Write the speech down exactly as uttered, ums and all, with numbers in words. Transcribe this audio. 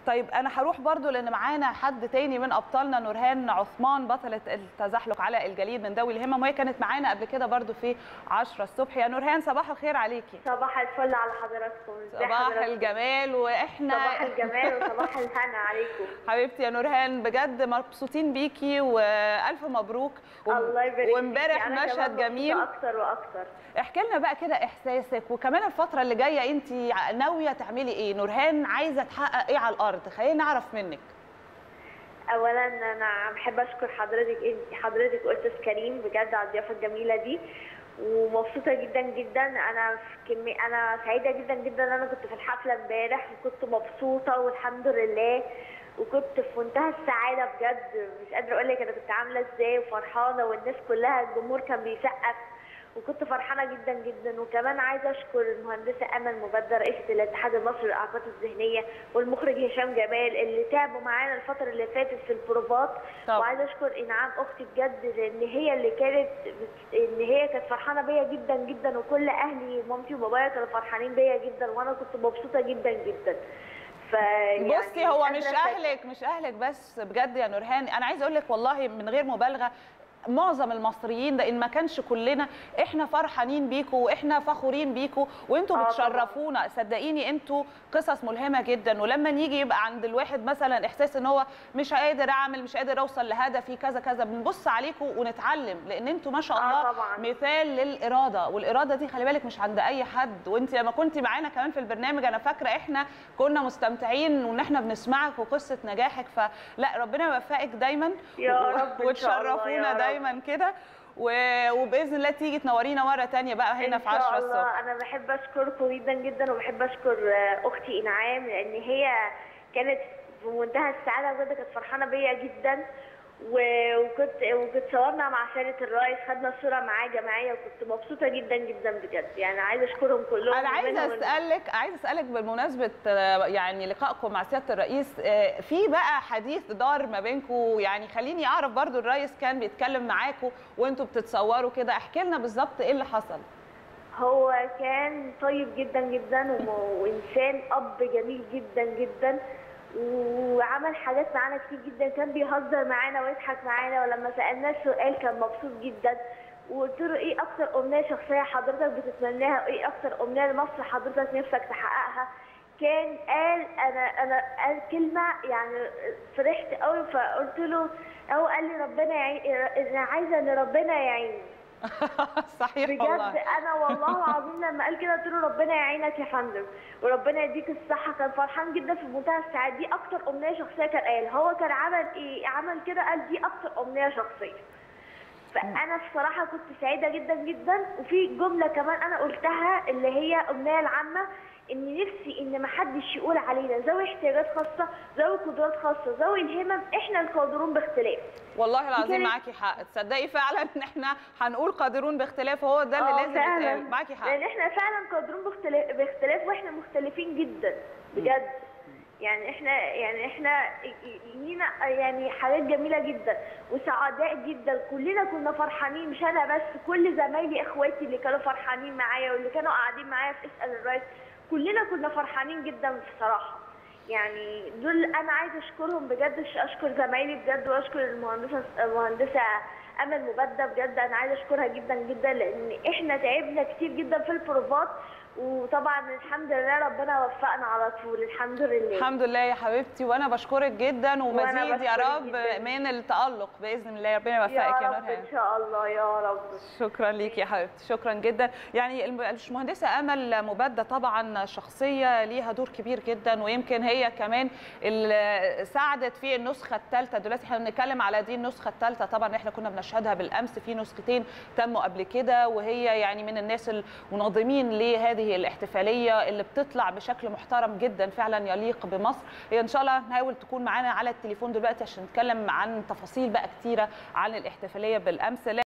طيب انا هروح برضو لان معانا حد تاني من ابطالنا، نورهان عثمان بطله التزحلق على الجليد من ذوي الهمم، وهي كانت معانا قبل كده برضو في عشرة الصبح. يا نورهان صباح الخير عليكي. صباح الفل على حضراتكم. صباح الجمال. واحنا صباح الجمال وصباح الهنا عليكم حبيبتي يا نورهان، بجد مبسوطين بيكي والف مبروك. الله يبارك فيكي. وامبارح مشهد جميل اكتر واكتر. احكي لنا بقى كده احساسك، وكمان الفتره اللي جايه انت ناويه تعملي ايه؟ نورهان عايزه تحقق ايه على الارض؟ خلينا نعرف منك. اولا انا بحب اشكر حضرتك، انت حضرتك استاذ كريم بجد على الضيافه الجميله دي، ومبسوطه جدا جدا. انا في كمي... انا سعيده جدا جدا ان انا كنت في الحفله امبارح وكنت مبسوطه والحمد لله، وكنت في منتهى السعاده بجد. مش قادره اقول لك انا كنت عامله ازاي وفرحانه، والناس كلها الجمهور كان بيسقف وكنت فرحانه جدا جدا. وكمان عايزه اشكر المهندسه امل مبدر رئيسه الاتحاد المصري للاعاقات الذهنيه والمخرج هشام جمال اللي تعبوا معانا الفتره اللي فاتت في البروفات. وعايزه اشكر انعام اختي بجد لان هي اللي كانت ان هي كانت فرحانه بيا جدا جدا، وكل اهلي مامتي وبابايا كانوا فرحانين بيا جدا، وانا كنت مبسوطه جدا جدا. يعني بصي هو مش اهلك مش اهلك بس بجد يا نورهان، انا عايزه اقول لك والله من غير مبالغه معظم المصريين ده ان ما كانش كلنا احنا فرحانين بيكوا واحنا فخورين بيكوا وانتوا بتشرفونا. صدقيني انتوا قصص ملهمه جدا، ولما نيجي يبقى عند الواحد مثلا احساس ان هو مش قادر اعمل مش قادر اوصل لهدفي كذا كذا، بنبص عليكوا ونتعلم، لان انتوا ما شاء الله مثال للاراده، والاراده دي خلي بالك مش عند اي حد. وانت لما كنت معانا كمان في البرنامج انا فاكره احنا كنا مستمتعين وان احنا بنسمعك وقصه نجاحك، فلا ربنا يوفقك دايما يا رب وتشرفونا دايما دايما كده، وباذن الله تيجي تنورينا مره ثانيه بقى هنا في عشرة الصبح. انا بحب اشكركم جدا جدا، وبحب اشكر اختي انعام لان هي كانت في منتهى السعاده بجد، كانت فرحانه بيا جدا، وكنت وكنت صورنا مع سياده الرئيس، خدنا صوره معاه جماعيه، وكنت مبسوطه جدا جدا بجد. يعني عايزه اشكرهم كلهم. انا عايزه اسالك عايزه اسالك بمناسبه يعني لقائكم مع سياده الرئيس، في بقى حديث دار ما بينكم، يعني خليني اعرف برضو الرئيس كان بيتكلم معاكم وانتوا بتتصوروا كده، احكي لنا بالظبط ايه اللي حصل. هو كان طيب جدا جدا وانسان اب جميل جدا جدا، وعمل حاجات معانا كتير جدا، كان بيهزر معانا ويضحك معانا، ولما سالناه سؤال كان مبسوط جدا. وقلت له ايه اكتر امنيه شخصيه حضرتك بتتمناها، وايه اكتر امنيه لمصر حضرتك نفسك تحققها؟ كان قال انا انا قال كلمه يعني فرحت قوي، فقلت له هو قال لي ربنا يعين، انا عايزه ان ربنا يعيني. صحيح بجد والله. انا والله العظيم لما قال كده قلت له ربنا يعينك يا فندم وربنا يديك الصحه. كان فرحان جدا في منتهى السعاده. دي اكتر امنيه شخصيه كان قال. هو كان عمل ايه؟ عمل كده قال دي اكتر امنيه شخصيه. فانا الصراحه كنت سعيده جدا جدا. وفي جمله كمان انا قلتها اللي هي امنيه العامه، ان نفسي ان ما حدش يقول علينا ذوي احتياجات خاصه، ذوي قدرات خاصه، ذوي الهمم، احنا القادرون باختلاف. والله العظيم معاكي حق، تصدقي فعلا ان احنا هنقول قادرون باختلاف، هو ده اللي لازم يتقال. معاكي حق، لان احنا فعلا قادرون باختلاف باختلاف واحنا مختلفين جدا بجد. يعني احنا يعني احنا لينا يعني حاجات جميله جدا وسعداء جدا. كلنا كنا فرحانين، مش انا بس، كل زمايلي اخواتي اللي كانوا فرحانين معايا واللي كانوا قاعدين معايا في اسال الرئيس، كلنا كنا فرحانين جدا بصراحه. يعني دول انا عايزه اشكرهم بجد، اشكر زمايلي بجد، واشكر المهندسه المهندسه امل مبدع بجد. انا عايزه اشكرها جدا جدا لان احنا تعبنا كتير جدا في البروفات، وطبعا الحمد لله ربنا وفقنا على طول. الحمد لله الحمد لله يا حبيبتي، وانا بشكرك جدا، ومزيد يا رب جداً. من التألق باذن الله. ربنا يوفقك يا رب رب ان شاء الله يا رب. شكرا ليكي يا حبيبتي، شكرا جدا. يعني المهندسه امل مبدع طبعا شخصيه ليها دور كبير جدا، ويمكن هي كمان اللي ساعدت في النسخه الثالثه. دلوقتي احنا بنتكلم على دي النسخه الثالثه، طبعا احنا كنا بنشهدها بالامس، في نسختين تموا قبل كده، وهي يعني من الناس المنظمين لهذه الاحتفاليه اللي بتطلع بشكل محترم جدا فعلا يليق بمصر. هي ان شاء الله نحاول تكون معانا على التليفون دلوقتي عشان نتكلم عن تفاصيل بقى كتيره عن الاحتفاليه بالامس.